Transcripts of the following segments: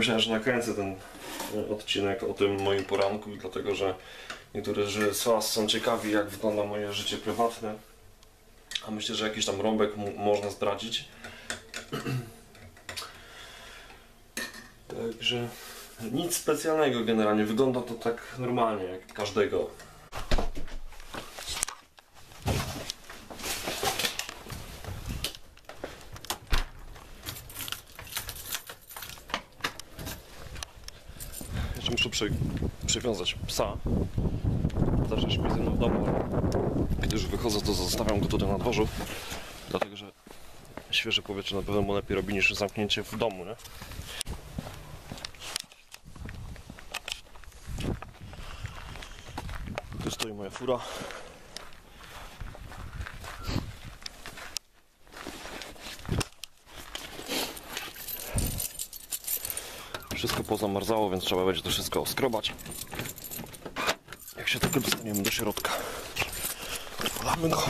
pomyślałem, że nakręcę ten odcinek o tym moim poranku, dlatego że niektórzy z Was są ciekawi, jak wygląda moje życie prywatne, a myślę, że jakiś tam rąbek można zdradzić. Także nic specjalnego generalnie, wygląda to tak normalnie jak każdego. Jeszcze muszę przywiązać psa. Zawsze śpi ze mną w domu, ale kiedy już wychodzę, to zostawiam go tutaj na dworzu, dlatego że świeże powietrze na pewno mu lepiej robi niż zamknięcie w domu, nie? Tu stoi moja fura. Wszystko pozamarzało, więc trzeba będzie to wszystko oskrobać. Jak się tylko dostaniemy do środka, odpalamy go.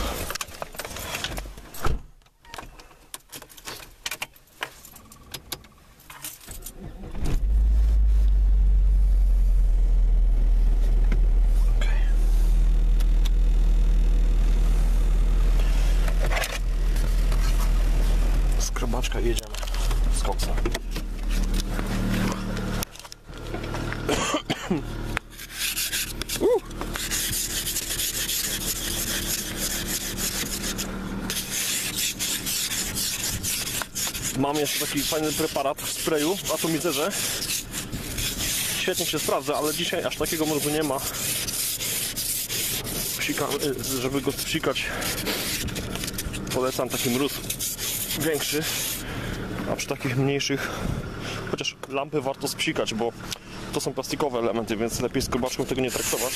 Skrobaczka i jedziemy z koksem. Mam jeszcze taki fajny preparat w sprayu w atomizerze. Świetnie się sprawdza, ale dzisiaj aż takiego mrozu nie ma. Żeby go psikać, polecam taki mróz większy, a przy takich mniejszych, chociaż lampy warto spsikać, bo to są plastikowe elementy, więc lepiej z skrobaczką tego nie traktować.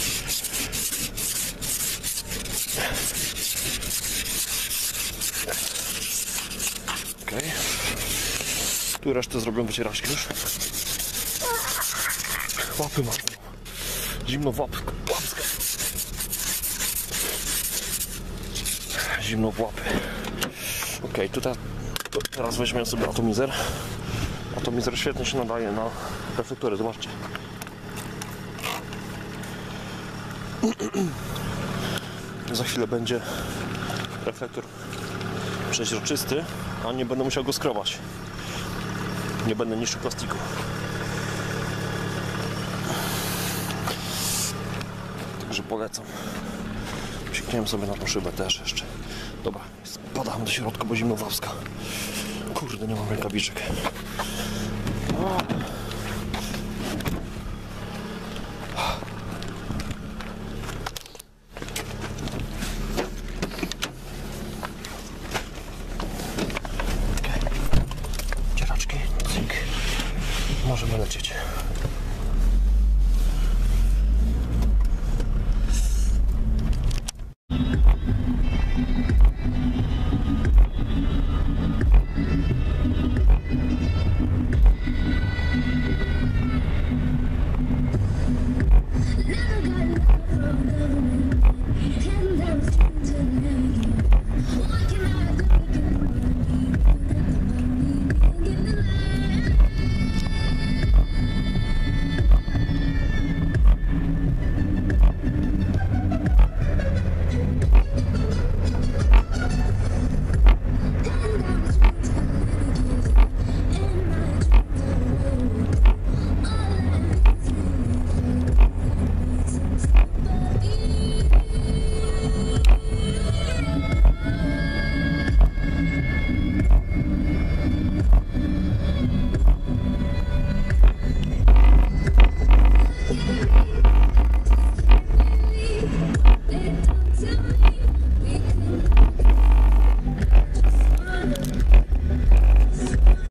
Okej. Tu resztę zrobią wycieraczki już. Łapy mam. Zimno w łapkę. Zimno w łapy. Okej, tutaj teraz weźmiemy sobie atomizer. Atomizer świetnie się nadaje na reflektory, zobaczcie. Za chwilę będzie reflektor przeźroczysty, a nie będę musiał go skrobać. Nie będę niszczył plastiku. Także polecam. Psikniemy sobie na tą szybę też jeszcze. Dobra, spadam do środka, bo zimno wawska. Kurde, nie mam rękawiczek. Możemy lecieć.